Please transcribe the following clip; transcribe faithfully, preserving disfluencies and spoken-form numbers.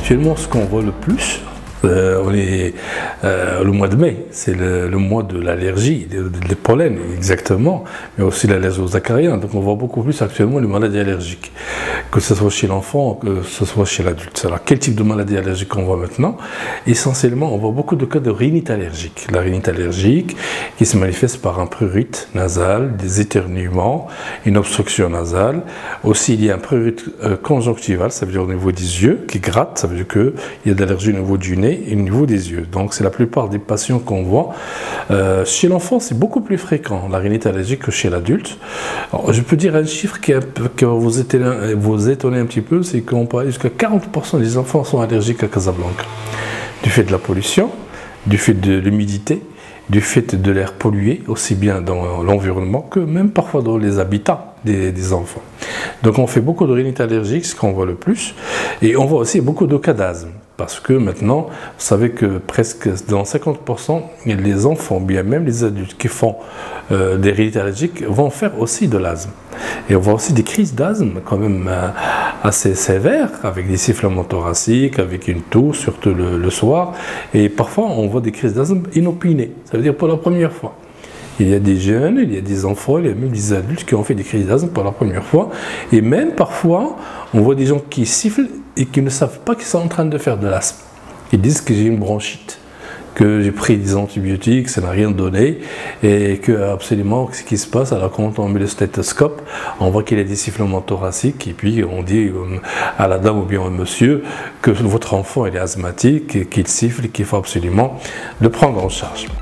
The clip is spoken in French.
Actuellement, ce qu'on voit le plus, Euh, on est euh, le mois de mai, c'est le, le mois de l'allergie, des pollens exactement, mais aussi l'allergie aux acariens. Donc on voit beaucoup plus actuellement les maladies allergiques, que ce soit chez l'enfant, que ce soit chez l'adulte. Alors quel type de maladie allergique on voit maintenant? Essentiellement, on voit beaucoup de cas de rhinite allergique. La rhinite allergique qui se manifeste par un prurite nasal, des éternuements, une obstruction nasale. Aussi, il y a un prurite euh, conjonctival, ça veut dire au niveau des yeux, qui gratte, ça veut dire qu'il y a de l'allergie au niveau du nez et au niveau des yeux. Donc c'est la plupart des patients qu'on voit. Euh, chez l'enfant, c'est beaucoup plus fréquent, la rhinite allergique, que chez l'adulte. Je peux dire un chiffre qui, a, qui va vous étonner, vous étonner un petit peu, c'est qu'on parle jusqu'à quarante pour cent des enfants sont allergiques à Casablanca. Du fait de la pollution, du fait de l'humidité, du fait de l'air pollué, aussi bien dans l'environnement que même parfois dans les habitats des, des enfants. Donc on fait beaucoup de rhinite allergique, ce qu'on voit le plus, et on voit aussi beaucoup de cas d'asthme. Parce que maintenant, vous savez que presque dans cinquante pour cent, les enfants, bien même les adultes qui font euh, des rhinites allergiques, vont faire aussi de l'asthme. Et on voit aussi des crises d'asthme quand même euh, assez sévères, avec des sifflements thoraciques, avec une toux, surtout le, le soir. Et parfois, on voit des crises d'asthme inopinées, ça veut dire pour la première fois. Il y a des jeunes, il y a des enfants, il y a même des adultes qui ont fait des crises d'asthme pour la première fois. Et même parfois, on voit des gens qui sifflent et qui ne savent pas qu'ils sont en train de faire de l'asthme. Ils disent que j'ai une bronchite, que j'ai pris des antibiotiques, ça n'a rien donné, et que absolument ce qui se passe, alors quand on met le stéthoscope, on voit qu'il y a des sifflements thoraciques, et puis on dit à la dame ou bien au monsieur que votre enfant est asthmatique, qu'il siffle et qu'il faut absolument le prendre en charge.